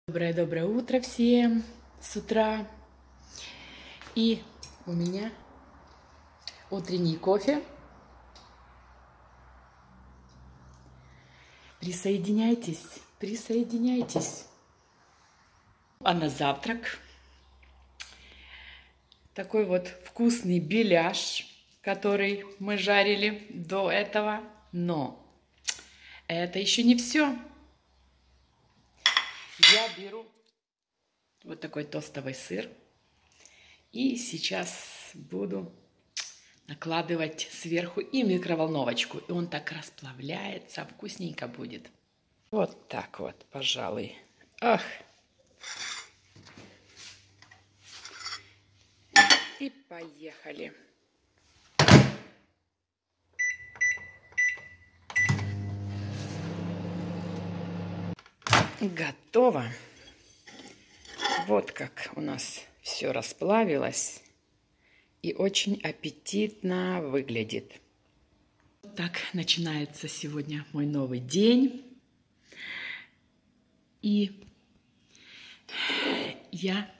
Доброе утро всем с утра. И у меня утренний кофе. Присоединяйтесь, присоединяйтесь. А на завтрак такой вот вкусный беляш, который мы жарили до этого. Но это еще не все. Я беру вот такой тостовый сыр и сейчас буду накладывать сверху и микроволновочку. И он так расплавляется, вкусненько будет. Вот так вот, пожалуй. Ах! И поехали. Готово. Вот как у нас все расплавилось и очень аппетитно выглядит. Так начинается сегодня мой новый день. И я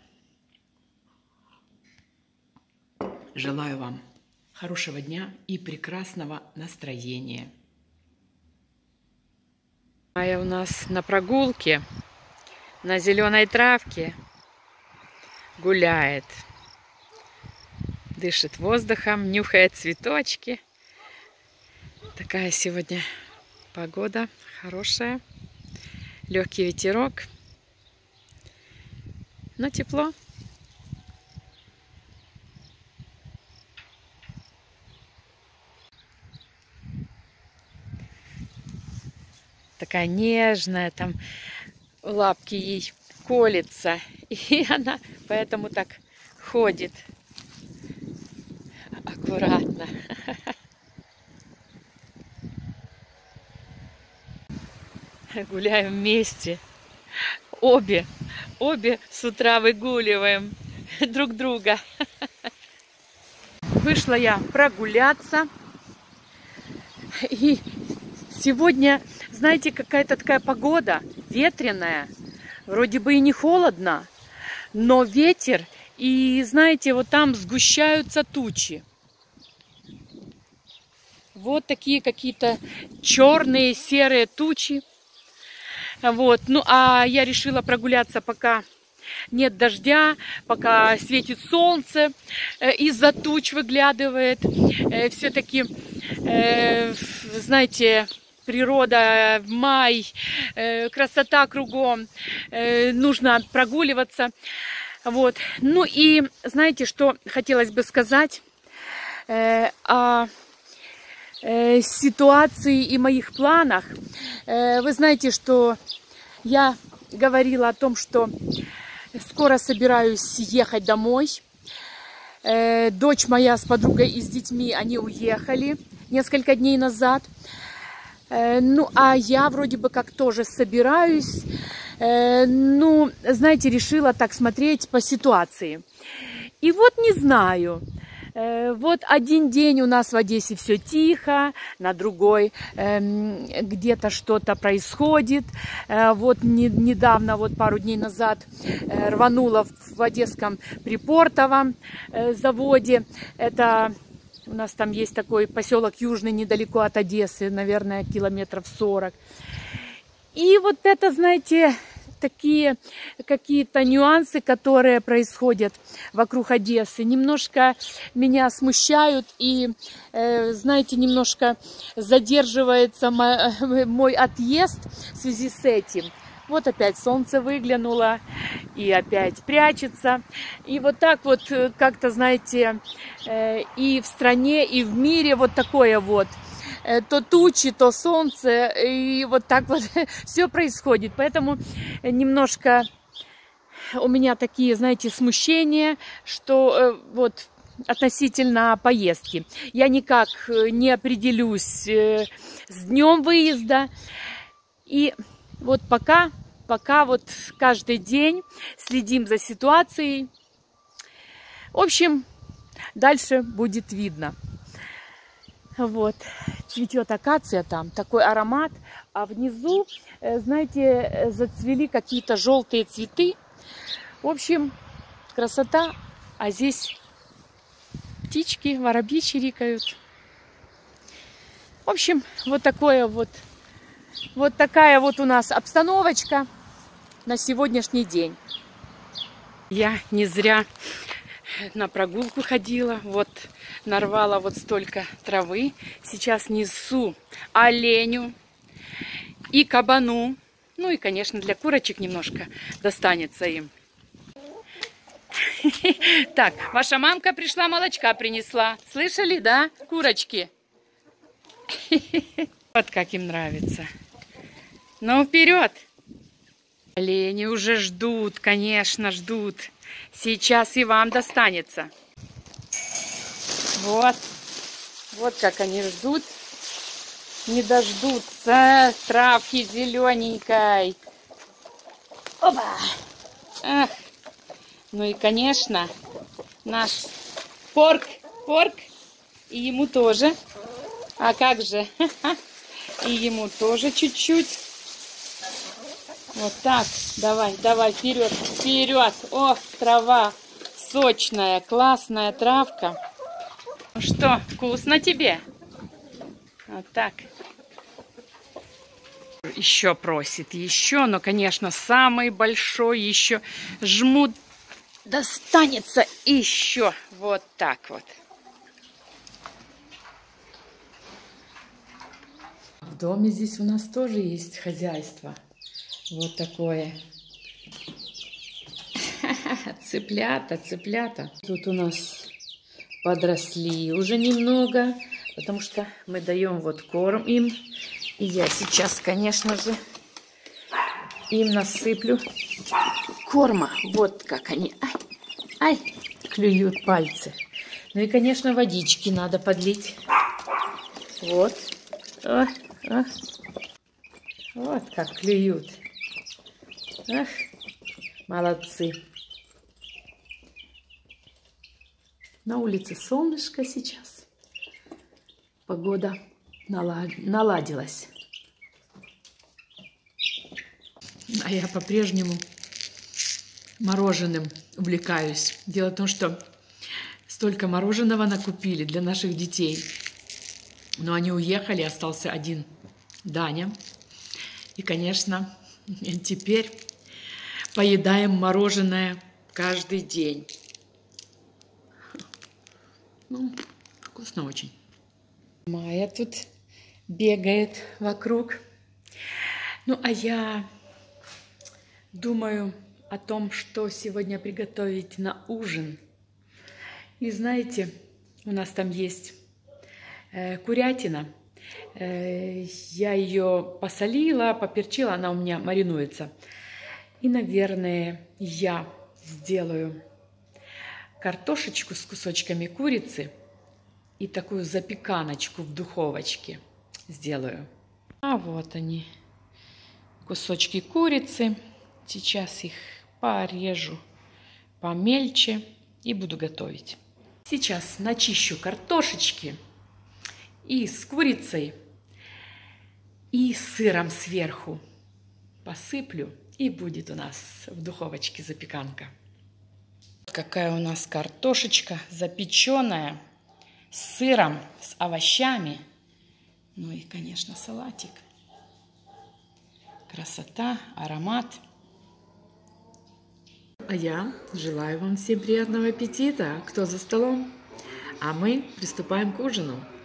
желаю вам хорошего дня и прекрасного настроения. Майя у нас на прогулке, на зеленой травке гуляет, дышит воздухом, нюхает цветочки. Такая сегодня погода хорошая, легкий ветерок, но тепло. Такая нежная, там лапки ей колется, и она поэтому так ходит аккуратно. Гуляем вместе, обе с утра выгуливаем друг друга. Вышла я прогуляться, и сегодня, знаете, какая-то такая погода ветреная, вроде бы и не холодно, но ветер, и, знаете, вот там сгущаются тучи. Вот такие какие-то черные, серые тучи. Вот, ну, а я решила прогуляться, пока нет дождя, пока светит солнце, из-за туч выглядывает. Все-таки, знаете, природа, май, красота кругом, нужно прогуливаться. Вот. Ну и знаете, что хотелось бы сказать о ситуации и моих планах. Вы знаете, что я говорила о том, что скоро собираюсь ехать домой. Дочь моя с подругой и с детьми, они уехали несколько дней назад. Ну, а я вроде бы как тоже собираюсь. Ну, знаете, решила так смотреть по ситуации. И вот не знаю. Вот один день у нас в Одессе все тихо, на другой где-то что-то происходит. Вот недавно, вот пару дней назад рвануло в Одесском припортовом заводе. Это у нас там есть такой поселок Южный, недалеко от Одессы, наверное, километров 40. И вот это, знаете, такие какие-то нюансы, которые происходят вокруг Одессы, немножко меня смущают и, знаете, немножко задерживается мой отъезд в связи с этим. Вот опять солнце выглянуло и опять прячется. И вот так вот как-то, знаете, и в стране, и в мире вот такое вот. То тучи, то солнце, и вот так вот все происходит. Поэтому немножко у меня такие, знаете, смущения, что вот относительно поездки. Я никак не определюсь с днем выезда. И вот пока вот каждый день следим за ситуацией. В общем, дальше будет видно. Вот, цветет акация там, такой аромат. А внизу, знаете, зацвели какие-то желтые цветы. В общем, красота. А здесь птички, воробьи чирикают. В общем, вот такая вот у нас обстановочка на сегодняшний день. Я не зря на прогулку ходила, вот нарвала вот столько травы. Сейчас несу оленю и кабану. Ну и, конечно, для курочек немножко достанется им. Так, ваша мамка пришла, молочка принесла. Слышали, да, курочки? Вот как им нравится. Ну, вперед! Олени уже ждут, конечно, ждут. Сейчас и вам достанется. Вот. Вот как они ждут. Не дождутся травки зелененькой. Опа! Ах. Ну и, конечно, наш порк. И ему тоже. А как же? И ему тоже чуть-чуть. Вот так. Давай, вперед, вперед. О, трава сочная, классная травка. Ну что, вкусно тебе? Вот так. Еще просит, еще, но, конечно, самый большой еще жмут. Достанется еще. Вот так вот. В доме здесь у нас тоже есть хозяйство. Вот такое. Цыплята. Тут у нас подросли уже немного, потому что мы даем вот корм им. И я сейчас, конечно же, им насыплю корма. Вот как они. Ай, клюют пальцы. Ну и, конечно, водички надо подлить. Вот. Вот как клюют. Ах, молодцы. На улице солнышко сейчас. Погода наладилась. А я по-прежнему мороженым увлекаюсь. Дело в том, что столько мороженого накупили для наших детей. Но они уехали, остался один Даня. И, конечно, теперь поедаем мороженое каждый день. Ну, вкусно очень. Майя тут бегает вокруг. Ну, а я думаю о том, что сегодня приготовить на ужин. И знаете, у нас там есть курятина. Я ее посолила, поперчила, она у меня маринуется. И, наверное, я сделаю картошечку с кусочками курицы и такую запеканочку в духовочке сделаю. А вот они, кусочки курицы. Сейчас их порежу помельче и буду готовить. Сейчас начищу картошечки и с курицей, и с сыром сверху посыплю, и будет у нас в духовочке запеканка. Какая у нас картошечка запеченная, с сыром, с овощами. Ну и, конечно, салатик. Красота, аромат. А я желаю вам всем приятного аппетита, кто за столом. А мы приступаем к ужину.